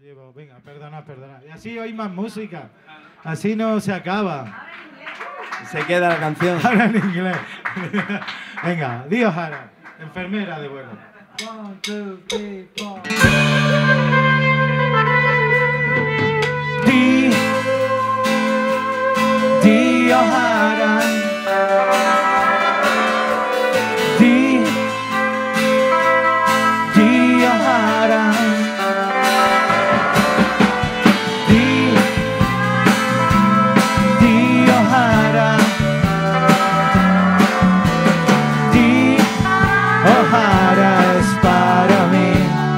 Venga, perdona. Y así hay más música. Así no se acaba. Se queda la canción. Ahora en inglés. Venga, Dios Jara, enfermera de vuelo. 1, 2, 3, 4. Dios Jara. Dios Jara. Jara es para mí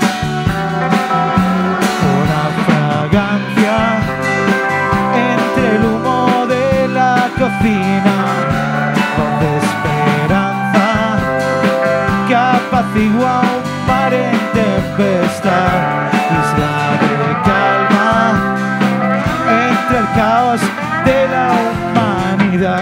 una fragancia entre el humo de la cocina, voz de esperanza que apacigua un mar en tempestad, isla de calma entre el caos de la humanidad.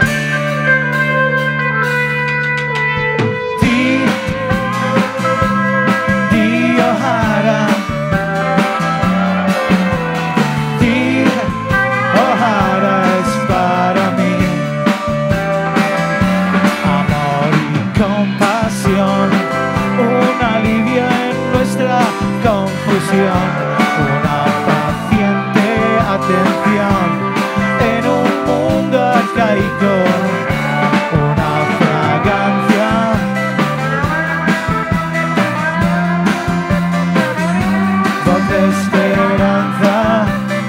Una paciente atención en un mundo arcaico, una fragancia voz de esperanza.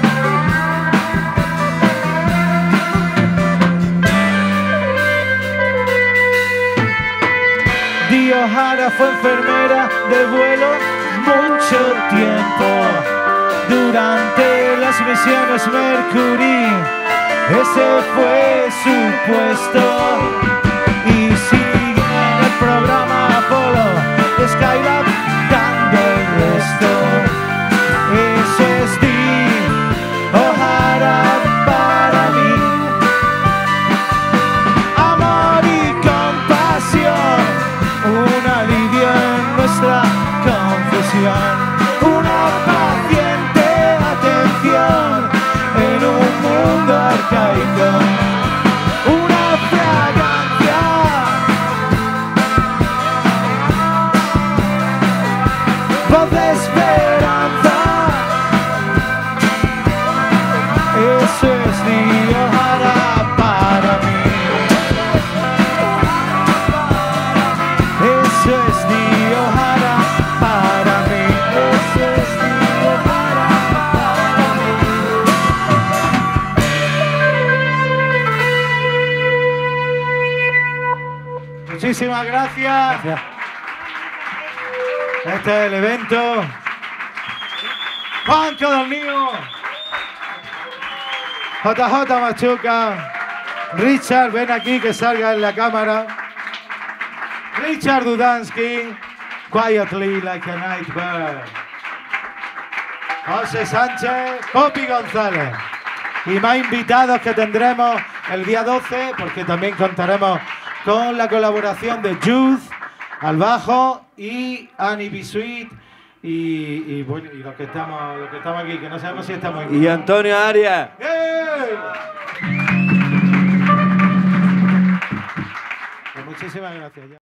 Dios Jara fue enfermera de vuelo mucho tiempo durante las misiones Mercury, ese fue su puesto, y sigue en el programa Apolo de Skylab dando el resto. Eso es Dios Jara para mí, amor y compasión, un alivio en nuestra confusión, una paciente atención en un mundo arcaico, una fragancia voz de esperanza. Eso es Dios Jara para mí, eso es Dios Jara para mí, eso es Dios Jara para mí. Muchísimas gracias. Este es el evento. Juancho del Niño, JJ Machuca, Richard, ven aquí que salga en la cámara. Richard Dudansky, Quietly Like a Night Bird. José Sánchez, Popi González. Y más invitados que tendremos el día 12, porque también contaremos con la colaboración de Youth al bajo y Annie Bisuit y bueno, y los que estamos aquí, que no sabemos si estamos aquí. Y Antonio Arias. Pues muchísimas gracias.